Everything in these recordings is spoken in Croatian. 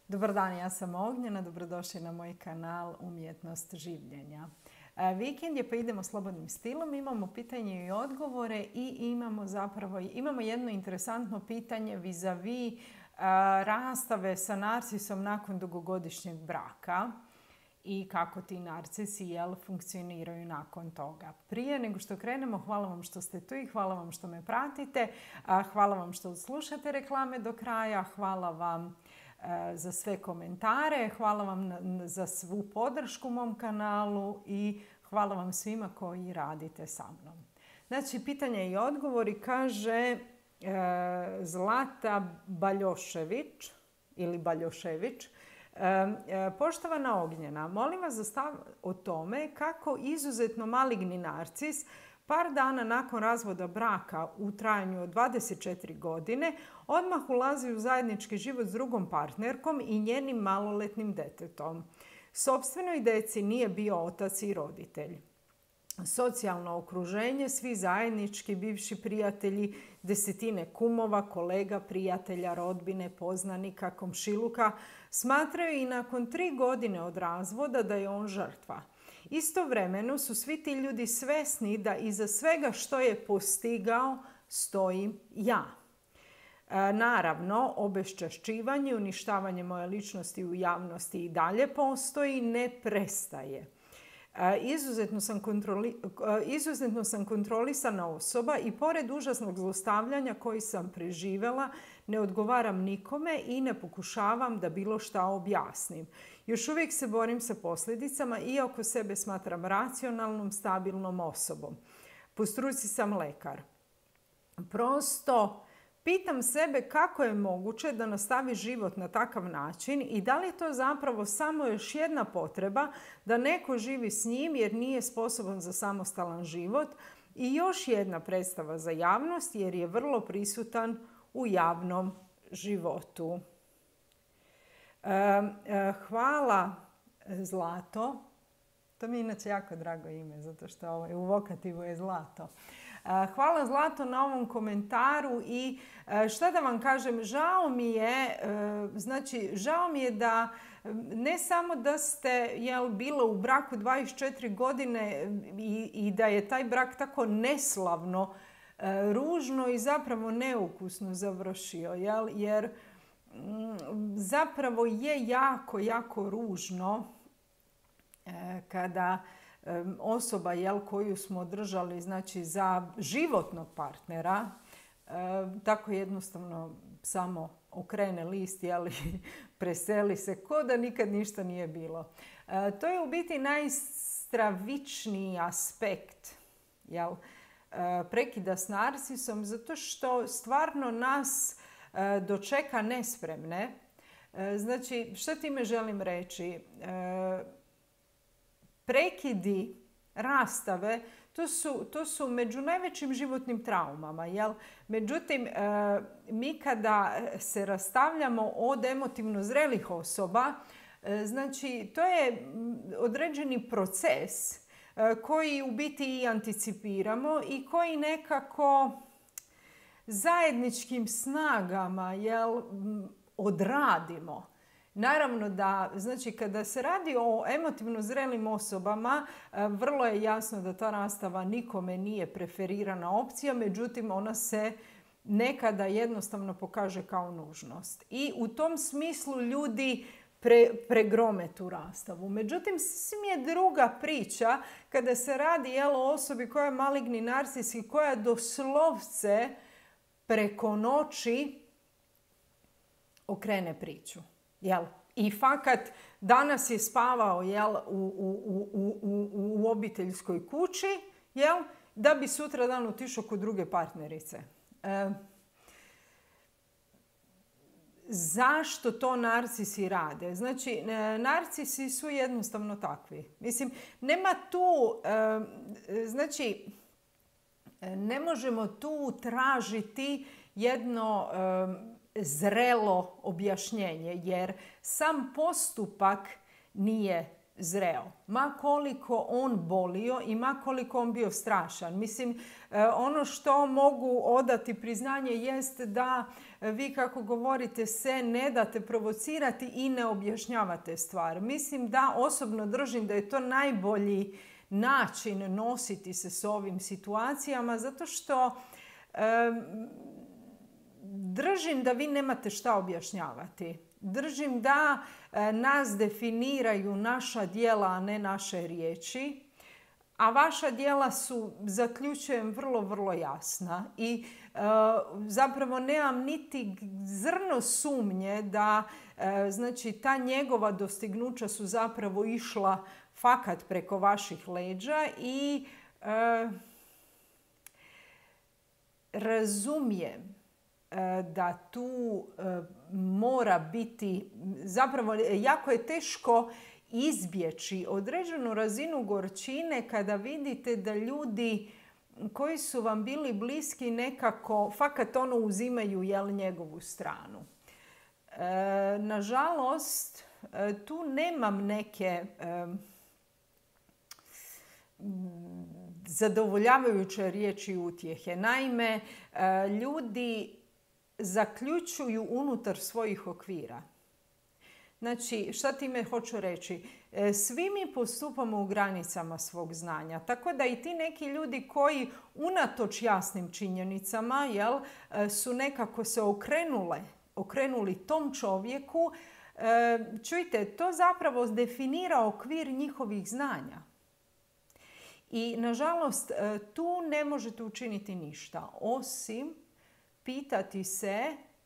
Dobar dan, ja sam Ognjena, dobrodošli na moj kanal Umjetnost življenja. Vikend je pa idemo slobodnim stilom, imamo pitanje i odgovore i imamo jedno interesantno pitanje vis-a-vis rastave sa narcisom nakon dugogodišnjeg braka i kako ti narcisi funkcioniraju nakon toga. Prije nego što krenemo, hvala vam što ste tu i hvala vam što me pratite, hvala vam što slušate reklame do kraja, hvala vam za sve komentare, hvala vam za svu podršku mom kanalu i hvala vam svima koji radite sa mnom. Znači, pitanje i odgovori kaže Zlata Baljošević ili Baljošević. Poštovana Ognjena, molim vas za stav o tome kako izuzetno maligni narcis par dana nakon razvoda braka u trajanju od 24 godine odmah ulazi u zajednički život s drugom partnerkom i njenim maloletnim djetetom. Sopstvenoj djeci nije bio otac i roditelj. Socijalno okruženje, svi zajednički, bivši prijatelji, desetine kumova, kolega, prijatelja, rodbine, poznanika, komšiluka smatraju i nakon 3 godine od razvoda da je on žrtva. Istovremeno su svi ti ljudi svesni da iza svega što je postigao stojim ja. Naravno, obeščašćivanje, uništavanje moje ličnosti u javnosti i dalje postoji, ne prestaje. Izuzetno sam kontrolisana osoba i pored užasnog zlostavljanja koji sam preživjela, ne odgovaram nikome i ne pokušavam da bilo šta objasnim. Još uvijek se borim sa posljedicama, iako sebe smatram racionalnom, stabilnom osobom. Po struci sam lekar. Prosto pitam sebe kako je moguće da nastavi život na takav način i da li je to zapravo samo još jedna potreba da neko živi s njim jer nije sposoban za samostalan život i još jedna predstava za javnost jer je vrlo prisutan u javnom životu. Hvala Zlato. To mi je inače jako drago ime, zato što u vokativu je Zlato. Hvala Zlato na ovom komentaru i šta da vam kažem, žao mi je da ne samo da ste bila u braku 24 godine i da je taj brak tako neslavno, ružno i zapravo neukusno završio, jer zapravo je jako, jako ružno kada osoba koju smo držali za životnog partnera tako jednostavno samo okrene list i preseli se ko da nikad ništa nije bilo. To je u biti najstravičniji aspekt prekida s narcisom, zato što stvarno nas dočeka nespremne. Znači, što time želim reći? Prekidi, rastave, to su među najvećim životnim traumama. Međutim, mi kada se rastavljamo od emotivno zrelih osoba, znači to je određeni proces koji u biti i anticipiramo i koji nekako zajedničkim snagama odradimo. Naravno da, znači kada se radi o emotivno zrelim osobama, vrlo je jasno da ta rastava nikome nije preferirana opcija, međutim ona se nekada jednostavno pokaže kao nužnost. I u tom smislu ljudi pregrome tu rastavu. Međutim, sasvim je druga priča kada se radi o osobi koja je maligni narcis i koja doslovce preko noći okrene priču. I fakat danas je spavao u obiteljskoj kući da bi sutra dan otišao kod druge partnerice. Zašto to narcisi rade? Znači, narcisi su jednostavno takvi. Mislim, nema tu, znači, ne možemo tu tražiti jedno zrelo objašnjenje, jer sam postupak nije zreo. Ma koliko on bolio i ma koliko on bio strašan. Mislim, ono što mogu odati priznanje jest da vi, kako govorite, se ne date provocirati i ne objašnjavate stvar. Mislim da osobno držim da je to najbolji način nositi se s ovim situacijama, zato što držim da vi nemate šta objašnjavati. Držim da nas definiraju naša djela, a ne naše riječi. A vaša djela su, zaključujem, vrlo, vrlo jasna. I zapravo nemam niti zrno sumnje da znači, ta njegova dostignuća su zapravo išla fakat preko vaših leđa i razumijem da tu mora biti, zapravo jako je teško izbjeći određenu razinu gorčine kada vidite da ljudi koji su vam bili bliski nekako fakat ono uzimaju njegovu stranu. Nažalost, tu nemam neke zadovoljavajuće riječi utjehe. Naime, ljudi zaključuju unutar svojih okvira. Znači, šta time hoću reći? Svi mi postupamo u granicama svog znanja. Tako da i ti neki ljudi koji unatoč jasnim činjenicama su nekako se okrenuli tom čovjeku, čujte, to zapravo definira okvir njihovih znanja. I nažalost, tu ne možete učiniti ništa, osim pitati se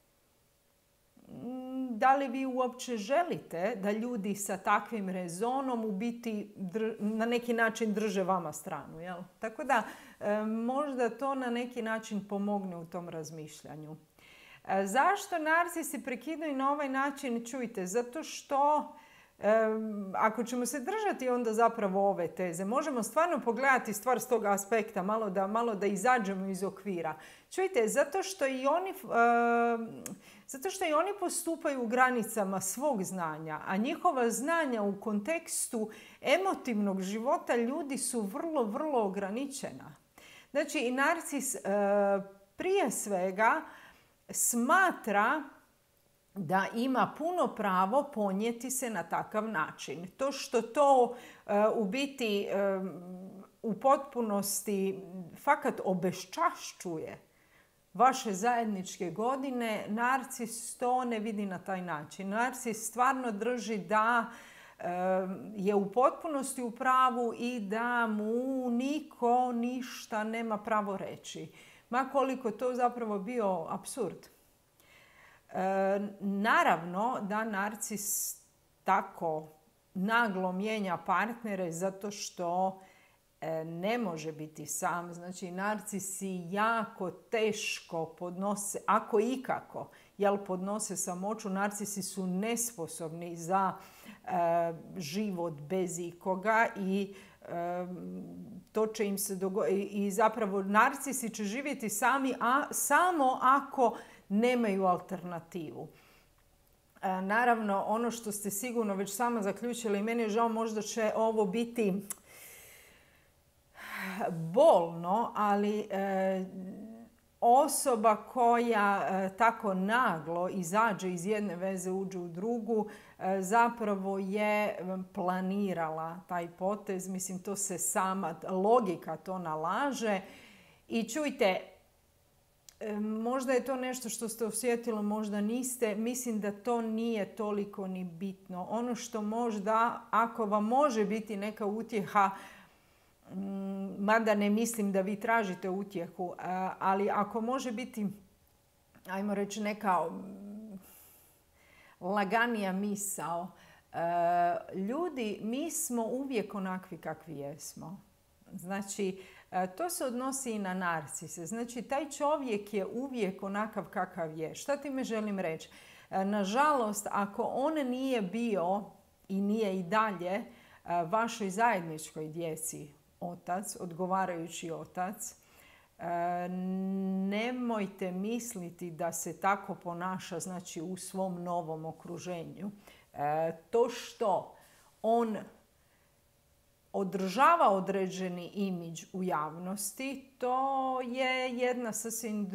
da li vi uopće želite da ljudi sa takvim rezonom u biti na neki način drže vama stranu. Jel? Tako da možda to na neki način pomogne u tom razmišljanju. Zašto narcisi prekidaju na ovaj način? Čujte, zato što ako ćemo se držati onda zapravo ove teze, možemo stvarno pogledati stvar s tog aspekta, malo da izađemo iz okvira. Čujte, zato što i oni postupaju u granicama svog znanja, a njihova znanja u kontekstu emotivnog života ljudi su vrlo, vrlo ograničena. Znači, i narcis prije svega smatra da ima puno pravo ponijeti se na takav način. To što to u biti u potpunosti fakat obeščašćuje vaše zajedničke godine, narcis to ne vidi na taj način. Narcis stvarno drži da je u potpunosti u pravu i da mu niko ništa nema pravo reći. Ma koliko to zapravo bio apsurd. Naravno da narcis tako naglo mijenja partnere zato što ne može biti sam. Znači, narcisi jako teško podnose, ako ikako, podnose samoću. Narcisi su nesposobni za život bez ikoga i to će im se dogoditi. I zapravo narcisi će živjeti sami, samo ako nemaju alternativu. Naravno, ono što ste sigurno već sama zaključili, meni je žao, možda će ovo biti bolno, ali osoba koja tako naglo izađe iz jedne veze, uđe u drugu, zapravo je planirala taj potez. Mislim, to se sama logika to nalaže. I čujte, možda je to nešto što ste osjetili, možda niste. Mislim da to nije toliko ni bitno. Ono što možda, ako vam može biti neka utjeha, mada ne mislim da vi tražite utjehu, ali ako može biti, ajmo reći, neka laganija misao. Ljudi, mi smo uvijek onakvi kakvi jesmo. Znači, to se odnosi i na narcise. Znači, taj čovjek je uvijek onakav kakav je. Šta time želim reći? Nažalost, ako on nije bio i nije i dalje vašoj zajedničkoj djeci otac, odgovarajući otac, nemojte misliti da se tako ponaša, znači, u svom novom okruženju. To što on održava određeni imidž u javnosti, to je jedan sasvim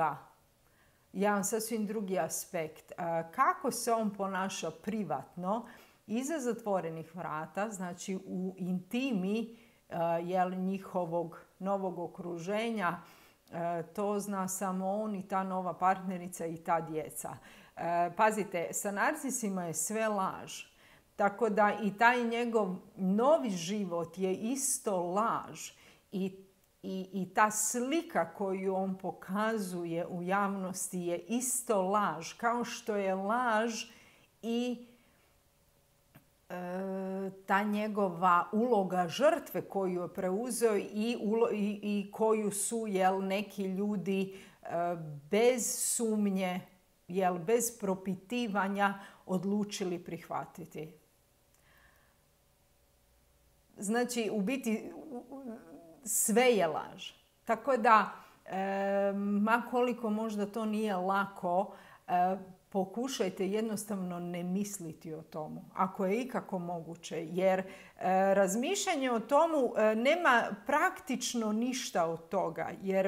drugi aspekt. Kako se on ponaša privatno, iza zatvorenih vrata, znači u intimi njihovog novog okruženja, to zna samo on i ta nova partnerica i ta djeca. Pazite, sa narcisima je sve laž. Tako da i taj njegov novi život je isto laž. I ta slika koju on pokazuje u javnosti je isto laž. Kao što je laž i ta njegova uloga žrtve koju je preuzeo i koju su neki ljudi bez sumnje, bez propitivanja odlučili prihvatiti. Znači, u biti sve je laž. Tako da, ma koliko možda to nije lako, pokušajte jednostavno ne misliti o tomu, ako je ikako moguće. Jer razmišljanje o tomu nema praktično ništa od toga. Jer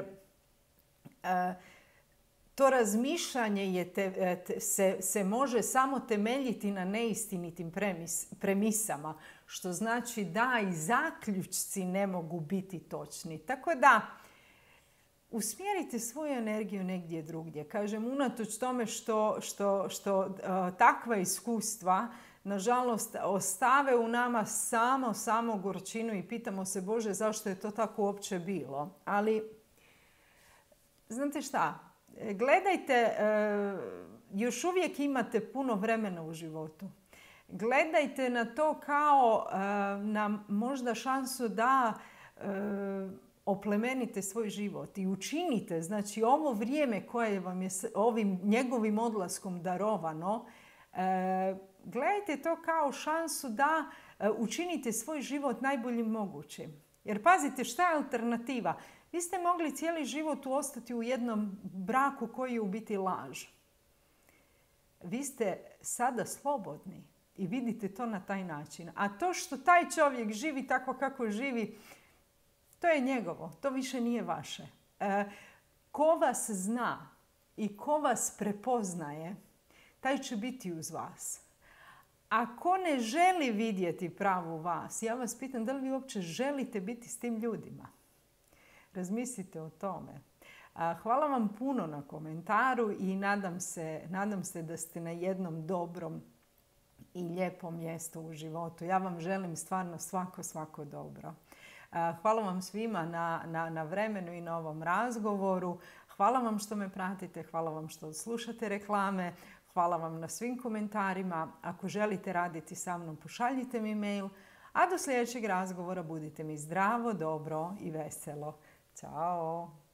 to razmišljanje se može samo temeljiti na neistinitim premisama, što znači da i zaključci ne mogu biti točni. Tako da, usmjerite svoju energiju negdje drugdje. Kažem, unatoč tome što takva iskustva, nažalost, ostave u nama samo gorčinu i pitamo se, Bože, zašto je to tako uopće bilo? Ali, znate šta? Gledajte, još uvijek imate puno vremena u životu. Gledajte na to kao na možda šansu da oplemenite svoj život i učinite, znači ovo vrijeme koje vam je ovim njegovim odlaskom darovano, gledajte to kao šansu da učinite svoj život najboljim mogućim. Jer pazite, šta je alternativa? Vi ste mogli cijeli život ostati u jednom braku koji je u biti laž. Vi ste sada slobodni i vidite to na taj način. A to što taj čovjek živi tako kako živi, to je njegovo. To više nije vaše. Ko vas zna i ko vas prepoznaje, taj će biti uz vas. Ako ne želi vidjeti pravu vas, ja vas pitam da li vi uopće želite biti s tim ljudima. Razmislite o tome. Hvala vam puno na komentaru i nadam se da ste na jednom dobrom i lijepom mjestu u životu. Ja vam želim stvarno svako dobro. Hvala vam svima na vremenu i na ovom razgovoru. Hvala vam što me pratite, hvala vam što slušate reklame, hvala vam na svim komentarima. Ako želite raditi sa mnom, pošaljite mi mail. A do sljedećeg razgovora budite mi zdravo, dobro i veselo. Ćao!